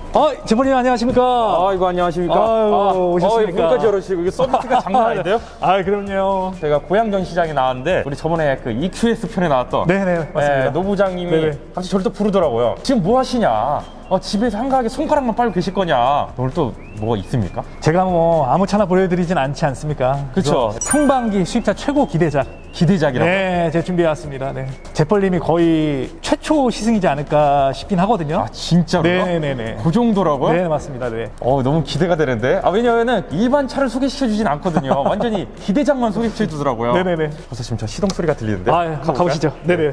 제보님 안녕하십니까? 아이고 안녕하십니까? 오셨습니까? 문까지 열으시고 이거 서비스가 장난 아닌데요? 그럼요. 제가 고양전시장에 나왔는데 우리 저번에 그 EQS 편에 나왔던 네네 맞습니다. 노 부장님이 네네. 갑자기 저를 또 부르더라고요. 지금 뭐 하시냐? 집에서 한가하게 손가락만 빨고 계실 거냐? 오늘 또 뭐가 있습니까? 제가 뭐 아무 차나 보여드리진 않지 않습니까? 그쵸. 상반기 수입차 최고 기대작. 기대작이라고? 네, 제가 준비해왔습니다. 네. 재벌님이 거의 최초 시승이지 않을까 싶긴 하거든요. 진짜로요? 네네네. 그 정도라고요? 네, 맞습니다. 네. 너무 기대가 되는데. 왜냐면은 일반 차를 소개시켜주진 않거든요. 완전히 기대작만 소개시켜주더라고요. 네네네. 벌써 지금 저 시동 소리가 들리는데. 가보시죠. 네네.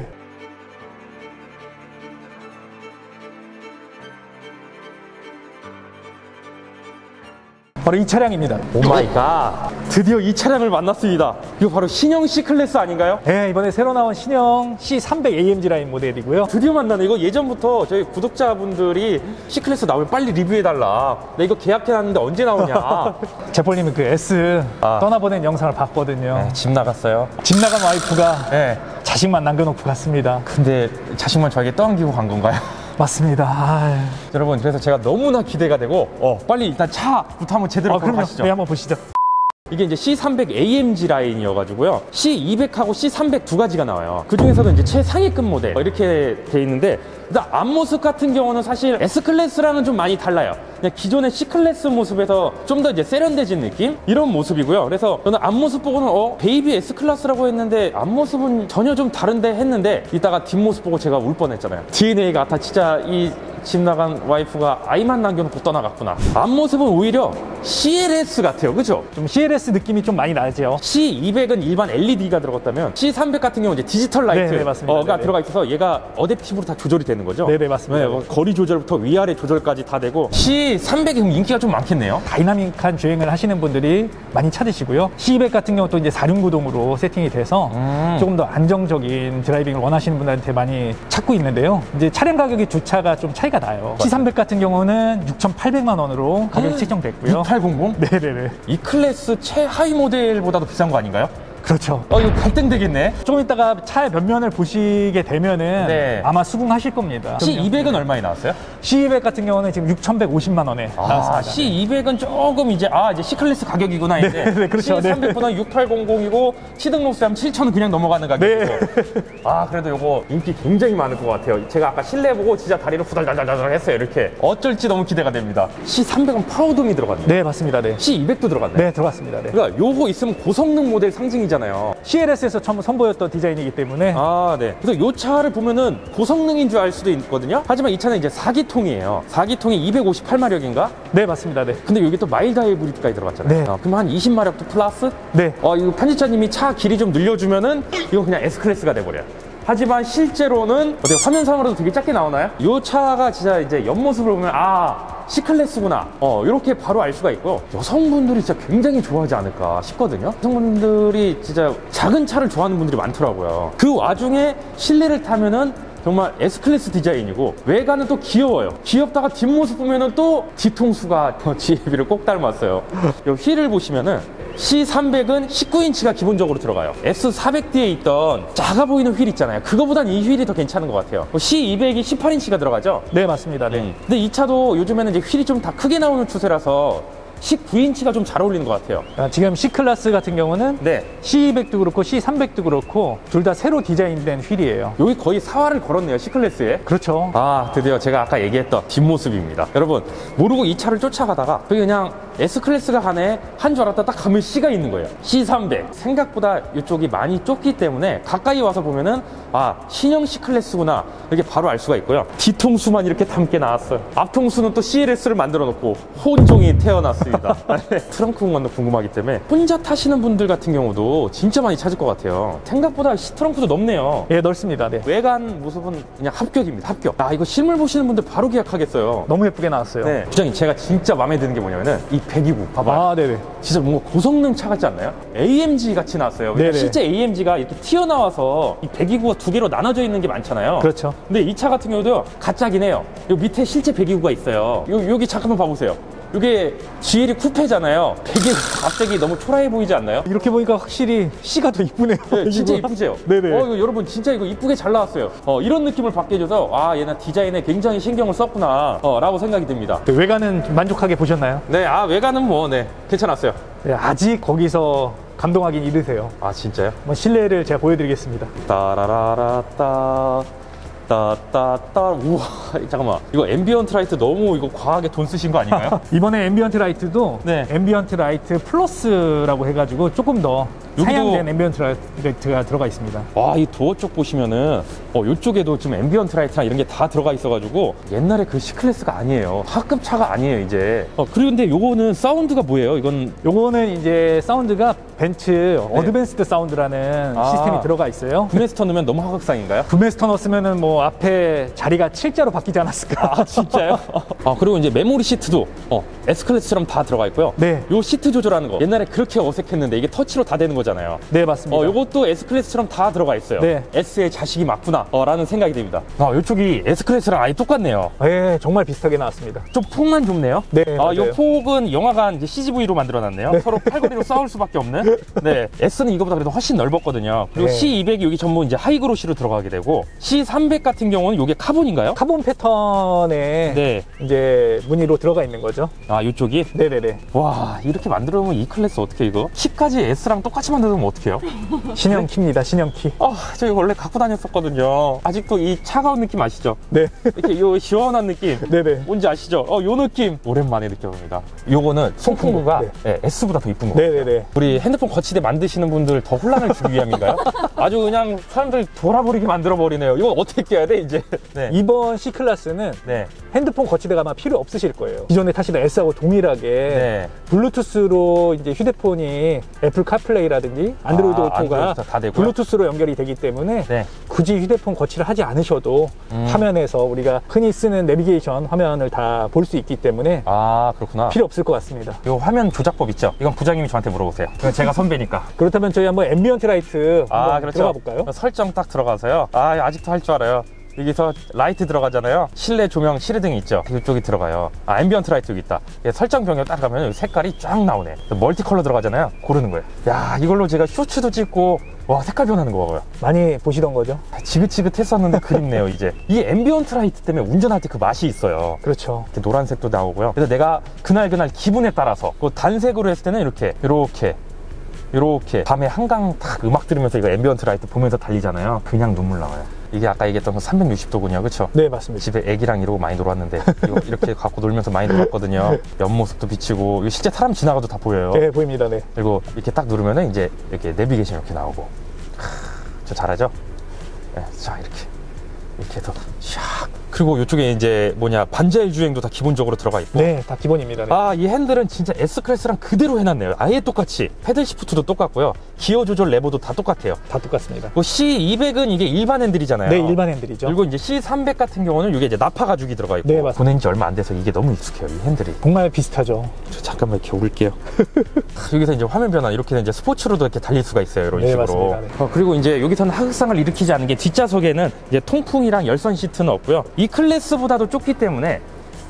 바로 이 차량입니다. 오 마이 갓. 드디어 이 차량을 만났습니다. 이거 바로 신형 C클래스 아닌가요? 네, 이번에 새로 나온 신형 C300 AMG 라인 모델이고요. 드디어 만나네. 이거 예전부터 저희 구독자분들이 C클래스 나오면 빨리 리뷰해달라. 나 이거 계약해놨는데 언제 나오냐. 재벌님은 그 S 떠나보낸 영상을 봤거든요. 네, 집 나갔어요. 집 나간 와이프가 네. 자식만 남겨놓고 갔습니다. 근데 자식만 저에게 떠안기고 간 건가요? 맞습니다. 여러분, 그래서 제가 너무나 기대가 되고 빨리 일단 차부터 한번 제대로 보러 가시죠. 네, 한번 보시죠. 이게 이제 C300 AMG 라인이어가지고요. C200하고 C300 두 가지가 나와요. 그 중에서도 이제 최상위급 모델 이렇게 돼 있는데, 일단 앞모습 같은 경우는 사실 S클래스랑은 좀 많이 달라요. 그냥 기존의 C클래스 모습에서 좀 더 이제 세련돼진 느낌? 이런 모습이고요. 그래서 저는 앞모습 보고는 베이비 S클래스라고 했는데 앞모습은 전혀 좀 다른데 했는데, 이따가 뒷모습 보고 제가 울 뻔했잖아요. DNA가 진짜 이 집 나간 와이프가 아이만 남겨놓고 떠나갔구나. 앞모습은 오히려 CLS 같아요. 그죠? 좀 CLS 느낌이 좀 많이 나죠. C200은 일반 LED가 들어갔다면 C300 같은 경우는 이제 디지털 라이트가 맞습니다. 들어가 있어서 얘가 어댑티브로 다 조절이 되는 거죠. 네네, 맞습니다. 네, 거리 조절부터 위아래 조절까지 다 되고. C300이 인기가 좀 많겠네요. 다이나믹한 주행을 하시는 분들이 많이 찾으시고요. C200 같은 경우 또 이제 4륜구동으로 세팅이 돼서 조금 더 안정적인 드라이빙을 원하시는 분들한테 많이 찾고 있는데요. 이제 차량 가격이 두 차가 좀 차이가 나요. C300 같은 경우는 6,800만 원으로 가격이 책정됐고요. 6800? 네네네. 이 클래스 최하위 모델보다도 비싼 거 아닌가요? 그렇죠. 이거 갈등 되겠네. 조금 이따가 차의 변면을 보시게 되면은 네. 아마 수긍하실 겁니다. C200은 얼마에 나왔어요? C200 같은 경우는 지금 6,150만 원에 나왔습니다. C200은 조금 이제 C클래스 가격이구나. 이제. 네, 그렇죠. C300보다는 6800이고 취등록세 하면 7,000은 그냥 넘어가는 가격이고. 네. 그래도 이거 인기 굉장히 많을 것 같아요. 제가 아까 실내 보고 진짜 다리를 후달달달달 했어요. 이렇게. 어쩔지 너무 기대가 됩니다. C300은 파워돔이 들어갔네요. 네, 맞습니다. 네. C200도 들어갔네. 네, 들어갔습니다. 네. 그러니까 요거 있으면 고성능 모델 상징이잖아요. CLS에서 처음 선보였던 디자인이기 때문에 네. 그래서 요 차를 보면은 고성능인 줄 알 수도 있거든요. 하지만 이 차는 이제 4기통이에요. 4기통이 258마력인가? 네, 맞습니다. 네. 근데 여기 또 마일드 하이브리드까지 들어갔잖아요. 네. 그럼 한 20마력도 플러스? 네. 이거 편집자님이 차 길이 좀 늘려주면은 이거 그냥 S클래스가 돼버려요. 하지만 실제로는 어떻게 화면상으로도 되게 작게 나오나요? 이 차가 진짜 이제 옆모습을 보면 C클래스구나. 이렇게 바로 알 수가 있고, 여성분들이 진짜 굉장히 좋아하지 않을까 싶거든요. 여성분들이 진짜 작은 차를 좋아하는 분들이 많더라고요. 그 와중에 실내를 타면은 정말 S클래스 디자인이고, 외관은 또 귀여워요. 귀엽다가 뒷모습 보면은 또 뒤통수가 GLB를 꼭 닮았어요. 이 휠을 보시면은 C300은 19인치가 기본적으로 들어가요. S400D에 있던 작아 보이는 휠 있잖아요. 그거보단 이 휠이 더 괜찮은 것 같아요. C200이 18인치가 들어가죠? 네, 맞습니다. 네. 근데 이 차도 요즘에는 이제 휠이 좀 다 크게 나오는 추세라서 19인치가 좀 잘 어울리는 것 같아요. 지금 C클래스 같은 경우는 네. C200도 그렇고 C300도 그렇고 둘 다 새로 디자인된 휠이에요. 여기 거의 사활을 걸었네요, C클래스에. 그렇죠. 드디어 제가 아까 얘기했던 뒷모습입니다. 여러분, 모르고 이 차를 쫓아가다가 그냥 S클래스가 가네 한 줄 알았다 딱 가면 C가 있는 거예요. C300. 생각보다 이쪽이 많이 좁기 때문에 가까이 와서 보면은 신형 C클래스구나 이렇게 바로 알 수가 있고요. 뒤통수만 이렇게 닮게 나왔어요. 앞통수는 또 CLS를 만들어 놓고 혼종이 태어났습니다. 트렁크 공간도 궁금하기 때문에 혼자 타시는 분들 같은 경우도 진짜 많이 찾을 것 같아요. 생각보다 트렁크도 넓네요. 예, 넓습니다. 네. 외관 모습은 그냥 합격입니다. 합격. 이거 실물 보시는 분들 바로 계약하겠어요. 너무 예쁘게 나왔어요. 네. 부장님, 제가 진짜 마음에 드는 게 뭐냐면은 이 129 봐봐요. 네네. 진짜 뭔가 고성능 차 같지 않나요? AMG 같이 나왔어요. 네네. 실제 AMG가 이렇게 튀어나와서 이 129가 두 개로 나눠져 있는 게 많잖아요. 그렇죠. 근데 이 차 같은 경우도 가짜긴 해요. 요 밑에 실제 129가 있어요. 여기 잠깐만 봐보세요. 이게 GL이 쿠페잖아요. 되게 갑자기 너무 초라해 보이지 않나요? 이렇게 보니까 확실히 C가 더 이쁘네요. 네, 진짜 이쁘죠? 네네. 이거 여러분 진짜 이거 이쁘게 잘 나왔어요. 이런 느낌을 받게 해줘서 아 얘는 디자인에 굉장히 신경을 썼구나 라고 생각이 듭니다. 네, 외관은 만족하게 보셨나요? 네, 외관은 뭐 괜찮았어요. 네, 아직 거기서 감동하긴 이르세요. 아 진짜요? 한번 실내를 제가 보여드리겠습니다. 따라라라따 따따따. 우와, 잠깐만, 이거 앰비언트 라이트 너무 이거 과하게 돈 쓰신 거 아닌가요? 이번에 앰비언트 라이트도 네. 앰비언트 라이트 플러스라고 해가지고 조금 더 여기도- 상향된 앰비언트 라이트가 들어가 있습니다. 와, 이 도어 쪽 보시면은 이쪽에도 지금 앰비언트 라이트랑 이런 게 다 들어가 있어가지고 옛날에 그 C클래스가 아니에요. 하급 차가 아니에요 이제. 그리고 근데 요거는 사운드가 뭐예요? 이건 요거는 이제 사운드가 벤츠 어드밴스드 사운드라는 아. 시스템이 들어가 있어요. 구매스터 넣으면 너무 하극상인가요? 구매스터 넣었으면은 뭐 앞에 자리가 7자로 바뀌지 않았을까. 아 진짜요? 그리고 이제 메모리 시트도 S클래스처럼 다 들어가 있고요. 네. 요 시트 조절하는 거 옛날에 그렇게 어색했는데 이게 터치로 다 되는 거잖아요. 네, 맞습니다. 요것도 S클래스처럼 다 들어가 있어요. 네. S의 자식이 맞구나 라는 생각이 듭니다. 요쪽이 S클래스랑 아예 똑같네요. 네, 정말 비슷하게 나왔습니다. 좀 폭만 좁네요. 네, 요 맞아요. 폭은 영화관 이제 CGV로 만들어놨네요. 서로 팔걸이로 싸울 수밖에 없는. 네, S는 이거보다 그래도 훨씬 넓었거든요. 그리고 네. C200이 여기 전부 이제 하이그로시로 들어가게 되고, C300 같은 경우는 이게 카본인가요? 카본 패턴에 네. 이제 무늬로 들어가 있는 거죠. 이쪽이. 네네네. 와, 이렇게 만들어 놓으면 이 클래스 어떻게 이거? C까지 S랑 똑같이 만들어 놓으면 어떡해요? 신형키입니다, 신형키. 저 이거 원래 갖고 다녔었거든요. 아직도 이 차가운 느낌 아시죠? 네. 이렇게 요 시원한 느낌. 네네. 뭔지 아시죠? 요 느낌 오랜만에 느껴봅니다. 요거는 송풍구가 S보다 더 이쁜 거 같아요. 네네네. 우리 핸드폰 거치대 만드시는 분들 더 혼란을 주기 위함인가요? 아주 그냥 사람들 돌아버리게 만들어 버리네요. 이거 어떻게 껴야 돼 이제? 네. 이번 C클래스는 네. 핸드폰 거치대가 아마 필요 없으실 거예요. 기존에 타시던 S하고 동일하게 네. 블루투스로 이제 휴대폰이 애플 카플레이라든지 안드로이드 오토가 안드로이드 다 되고요? 블루투스로 연결이 되기 때문에 네. 굳이 휴대폰 거치를 하지 않으셔도 화면에서 우리가 흔히 쓰는 내비게이션 화면을 다 볼 수 있기 때문에 그렇구나. 필요 없을 것 같습니다. 요 화면 조작법 있죠? 이건 부장님이 저한테 물어보세요. 이건 제가 선배니까. 그렇다면 저희 한번 앰비언트 라이트 한번 그렇죠. 들어가 볼까요? 설정 딱 들어가서요. 아직도 할 줄 알아요. 여기서 라이트 들어가잖아요. 실내 조명 실외등이 있죠. 이쪽이 들어가요. 앰비언트 라이트 여기 있다. 설정 변경 따라가면 여기 색깔이 쫙 나오네. 멀티 컬러 들어가잖아요. 고르는 거예요. 야, 이걸로 제가 쇼츠도 찍고 와, 색깔 변하는 거 봐봐요. 많이 보시던 거죠? 지긋지긋했었는데 그립네요. 이제 이 앰비언트 라이트 때문에 운전할 때 그 맛이 있어요. 그렇죠. 이렇게 노란색도 나오고요. 그래서 내가 그날 기분에 따라서 그 단색으로 했을 때는 이렇게 밤에 한강 딱 음악 들으면서 이거 앰비언트 라이트 보면서 달리잖아요. 그냥 눈물 나와요. 이게 아까 얘기했던 그 360도군요. 그쵸? 네, 맞습니다. 집에 애기랑 이러고 많이 놀았는데 이거 이렇게 갖고 놀면서 많이 놀았거든요. 옆모습도 비치고 이거 실제 사람 지나가도 다 보여요. 네, 보입니다. 네. 그리고 이렇게 딱 누르면은 이제 이렇게 내비게이션 이렇게 나오고. 저 잘하죠? 네, 자 이렇게 해서 샥. 그리고 이쪽에 이제 반자일 주행도 다 기본적으로 들어가 있고. 네, 다 기본입니다. 네. 이 핸들은 진짜 S클래스랑 그대로 해놨네요. 아예 똑같이. 패들 시프트도 똑같고요. 기어 조절 레버도 다 똑같아요. 다 똑같습니다. C200은 이게 일반 핸들이잖아요. 네, 일반 핸들이죠. 그리고 이제 C300 같은 경우는 이게 이제 나파 가죽이 들어가 있고. 네, 맞습니다. 보낸 지 얼마 안 돼서 이게 너무 익숙해요. 이 핸들이. 정말 비슷하죠. 저 잠깐만 이렇게 올릴게요. 여기서 이제 화면 변화 이렇게 이제 스포츠로도 이렇게 달릴 수가 있어요. 이런 네, 식으로. 맞습니다. 네. 그리고 이제 여기서는 하극상을 일으키지 않은 게 뒷좌석에는 이제 통풍이랑 열선 시트는 없고요. 이 클래스보다도 좁기 때문에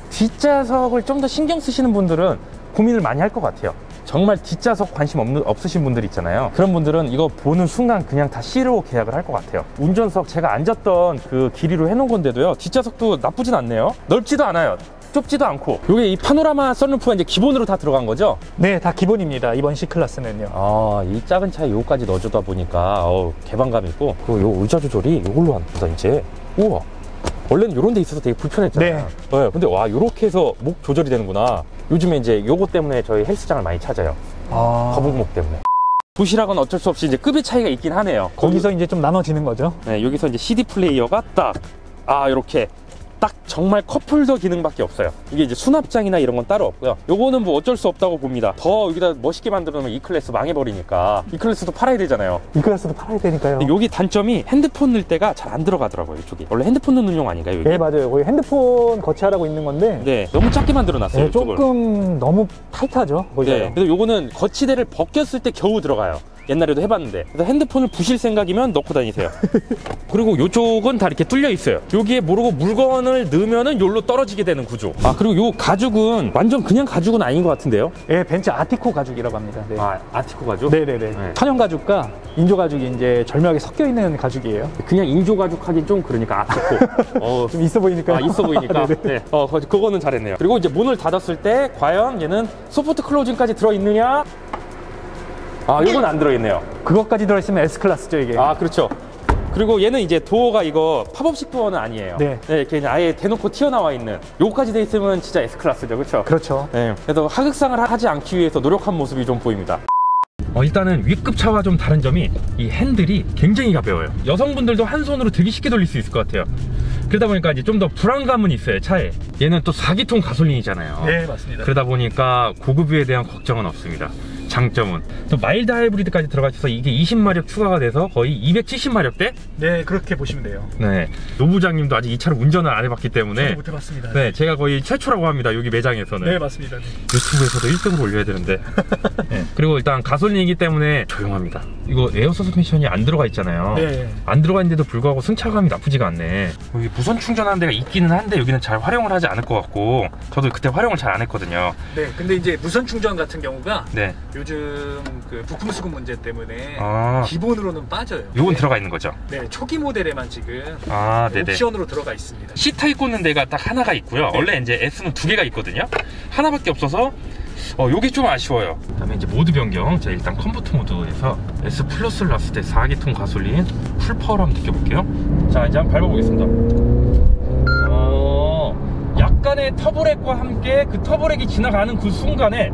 뒷좌석을 좀 더 신경 쓰시는 분들은 고민을 많이 할 것 같아요. 정말 뒷좌석 관심 없으신 분들 있잖아요. 그런 분들은 이거 보는 순간 그냥 다 C로 계약을 할 것 같아요. 운전석 제가 앉았던 그 길이로 해놓은 건데도요. 뒷좌석도 나쁘진 않네요. 넓지도 않아요. 좁지도 않고. 요게 이 파노라마 썬루프가 이제 기본으로 다 들어간 거죠? 네, 다 기본입니다. 이번 C클래스는요. 이 작은 차에 요거까지 넣어주다 보니까 개방감 있고. 그리고 요 의자 조절이 요걸로 한다 이제. 우와. 원래는 요런 데 있어서 되게 불편했잖아요. 네. 근데 요렇게 해서 목 조절이 되는구나. 요즘에 이제 요거 때문에 저희 헬스장을 많이 찾아요. 거북목 때문에. 도시락은 어쩔 수 없이 이제 급의 차이가 있긴 하네요. 거기서 이제 좀 나눠지는 거죠. 네, 여기서 이제 CD 플레이어가 요렇게 딱 정말 컵홀더 기능밖에 없어요. 이게 이제 수납장이나 이런 건 따로 없고요. 요거는 뭐 어쩔 수 없다고 봅니다. 더 여기다 멋있게 만들어 놓으면 E클래스 망해버리니까. E클래스도 팔아야 되잖아요. E클래스도 팔아야 되니까요. 근데 여기 단점이 핸드폰 넣을 때가 잘 안 들어가더라고요. 이쪽이 원래 핸드폰 넣는 용 아닌가요? 여기? 네, 맞아요. 거기 핸드폰 거치하라고 있는 건데 네, 너무 작게 만들어 놨어요. 네, 조금 너무 타이트하죠. 네, 그래서 요거는 거치대를 벗겼을 때 겨우 들어가요. 옛날에도 해봤는데. 그래서 핸드폰을 부실 생각이면 넣고 다니세요. 그리고 이쪽은 다 이렇게 뚫려 있어요. 여기에 모르고 물건을 넣으면은 여기로 떨어지게 되는 구조. 아, 그리고 요 가죽은 완전 그냥 가죽은 아닌 것 같은데요? 예, 벤츠 아티코 가죽이라고 합니다. 네. 아, 아티코 가죽? 네네네. 네. 천연 가죽과 인조 가죽이 이제 절묘하게 섞여 있는 가죽이에요. 그냥 인조 가죽 하긴 좀 그러니까 아티코. 좀 있어 보이니까. 아, 있어 보이니까. 네. 그거는 잘했네요. 그리고 이제 문을 닫았을 때 과연 얘는 소프트 클로징까지 들어있느냐? 아, 이건 안 들어있네요. 그것까지 들어있으면 S클래스죠, 이게. 아, 그렇죠. 그리고 얘는 이제 도어가 이거 팝업식 도어는 아니에요. 네. 이렇게 아예 대놓고 튀어나와 있는. 요거까지 돼 있으면 진짜 S클래스죠, 그렇죠? 그렇죠. 네. 그래서 하극상을 하지 않기 위해서 노력한 모습이 좀 보입니다. 일단은 위급 차와 좀 다른 점이 이 핸들이 굉장히 가벼워요. 여성분들도 한 손으로 되게 쉽게 돌릴 수 있을 것 같아요. 그러다 보니까 이제 좀 더 불안감은 있어요, 차에. 얘는 또 4기통 가솔린이잖아요. 네, 맞습니다. 그러다 보니까 고급유에 대한 걱정은 없습니다. 장점은 또 마일드 하이브리드까지 들어가 있어서 이게 20마력 추가가 돼서 거의 270마력대? 네, 그렇게 보시면 돼요. 네, 노부장님도 아직 이 차를 운전을 안 해봤기 때문에 저도 못 해봤습니다. 네, 제가 거의 최초라고 합니다, 여기 매장에서는. 네, 맞습니다. 네. 유튜브에서도 1등으로 올려야 되는데. 네. 그리고 일단 가솔린이기 때문에 조용합니다. 이거 에어 서스펜션이 안 들어가 있잖아요. 네. 안 들어가 있는데도 불구하고 승차감이 나쁘지가 않네. 여기 무선 충전하는 데가 있기는 한데 여기는 잘 활용을 하지 않을 것 같고, 저도 그때 활용을 잘 안 했거든요. 네, 근데 이제 무선 충전 같은 경우가 네. 요즘 그 부품 수급 문제 때문에 아. 기본으로는 빠져요. 요건 네. 들어가 있는 거죠? 네, 초기 모델에만 지금 아, 네네. 옵션으로 들어가 있습니다. C타입 꽂는 데가 딱 하나가 있고요. 네. 원래 이제 S는 2개가 있거든요. 하나밖에 없어서 요게 좀 아쉬워요. 그다음에 이제 모드 변경. 제가 일단 컴포트 모드에서 S 플러스를 놨을 때 4기통 가솔린 풀파워를 한번 느껴볼게요. 자, 이제 한번 밟아보겠습니다. 약간의 터보렉과 함께 그 터보렉이 지나가는 그 순간에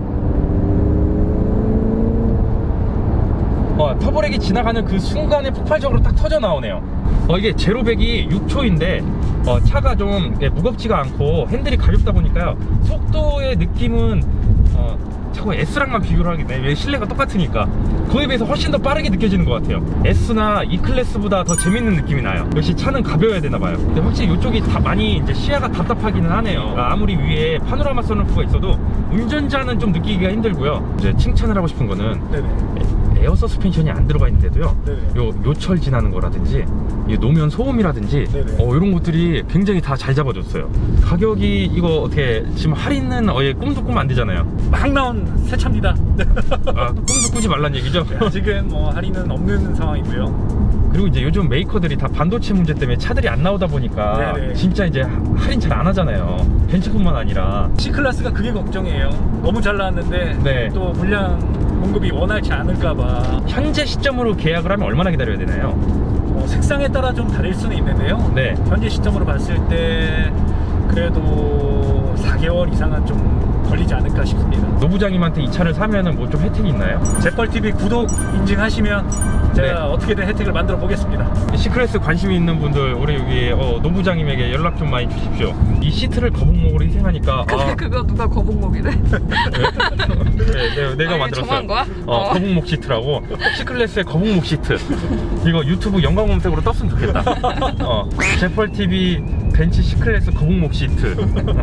터보렉이 지나가는 그 순간에 폭발적으로 딱 터져 나오네요. 이게 제로백이 6초인데 차가 좀 무겁지가 않고 핸들이 가볍다 보니까요, 속도의 느낌은 자꾸 S랑만 비교를 하게 돼. 왜 실내가 똑같으니까 그에 비해서 훨씬 더 빠르게 느껴지는 것 같아요. S나 E클래스보다 더 재밌는 느낌이 나요. 역시 차는 가벼워야 되나 봐요. 근데 확실히 이쪽이 많이 이제 시야가 답답하기는 하네요. 아무리 위에 파노라마 선루프가 있어도 운전자는 좀 느끼기가 힘들고요. 이제 칭찬을 하고 싶은 거는 네네. 에어 서스펜션이 안 들어가 있는데도요, 네네. 요 요철 지나는 거라든지 이 노면 소음이라든지 이런 것들이 굉장히 다 잘 잡아줬어요. 가격이 이거 어떻게 지금 할인은 꿈도 꾸면 안 되잖아요. 막 나온 새 차입니다. 아, 꿈도 꾸지 말란 얘기죠? 아직은 뭐 할인은 없는 상황이고요. 그리고 이제 요즘 메이커들이 다 반도체 문제 때문에 차들이 안 나오다 보니까 네네. 진짜 이제 할인 잘 안 하잖아요. 벤츠뿐만 아니라. C클래스가 그게 걱정이에요. 너무 잘 나왔는데 네. 또 물량 공급이 원활치 않을까봐. 현재 시점으로 계약을 하면 얼마나 기다려야 되나요? 색상에 따라 좀 다를 수는 있는데요. 네. 현재 시점으로 봤을 때 그래도 4개월 이상은 좀 걸리지 않을까 싶습니다. 노부장님한테 이 차를 사면은 뭐 좀 혜택이 있나요? 잿벌TV 구독 인증하시면 제가 네. 어떻게든 혜택을 만들어 보겠습니다. C클래스 관심이 있는 분들, 우리 여기 노부장님에게 연락 좀 많이 주십시오. 이 시트를 거북목으로 희생하니까. 근데 그거 누가 거북목이래? 네, 내가 아니, 만들었어요. 정한 거야? 거북목 시트라고. C클래스의 거북목 시트. 이거 유튜브 영광 검색으로 떴으면 좋겠다. 잿벌TV 벤츠 C클래스 거북목 시트.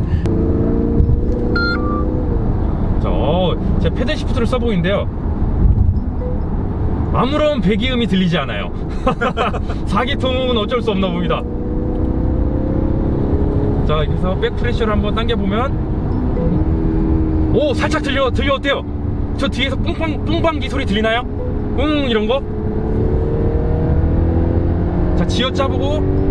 제가 패들 시프트를 써보이는데요, 아무런 배기음이 들리지 않아요. 4기통은 어쩔 수 없나 봅니다. 자, 그래서 백프레셔를 한번 당겨보면, 오, 살짝 들려 어때요? 저 뒤에서 뿡방기 소리 들리나요? 이런거? 자, 지어짜보고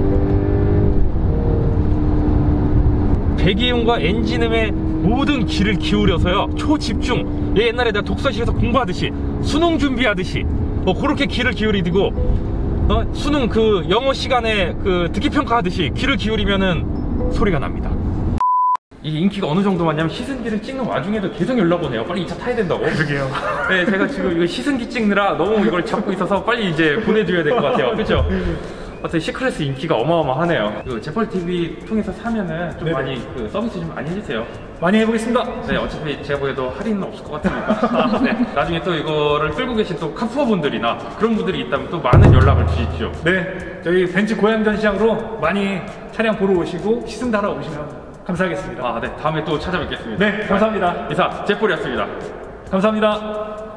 배기음과 엔진음에 모든 귀를 기울여서요, 초집중. 옛날에 내가 독서실에서 공부하듯이, 수능 준비하듯이 그렇게 귀를 기울이고, 수능 그 영어 시간에 그 듣기평가 하듯이 귀를 기울이면은 소리가 납니다. 이게 인기가 어느 정도 많냐면, 시승기를 찍는 와중에도 계속 연락 오네요. 빨리 이 차 타야 된다고. 그러게요. 네, 제가 지금 이거 시승기 찍느라 너무 이걸 잡고 있어서 빨리 이제 보내드려야 될 것 같아요. 그렇죠? 어떻게 C클래스 인기가 어마어마하네요. 잿벌TV 통해서 사면은 좀 네네. 많이 서비스 좀 많이 해주세요. 많이 해보겠습니다. 네, 어차피 제가 보기에도 할인은 없을 것 같으니까. 네, 나중에 또 이거를 끌고 계신 또 카푸어 분들이나 그런 분들이 있다면 또 많은 연락을 주십시오. 네, 저희 벤츠 고양 전시장으로 많이 차량 보러 오시고 시승 달아 오시면 감사하겠습니다. 네, 다음에 또 찾아뵙겠습니다. 네, 감사합니다. 이상 잿벌이었습니다. 감사합니다.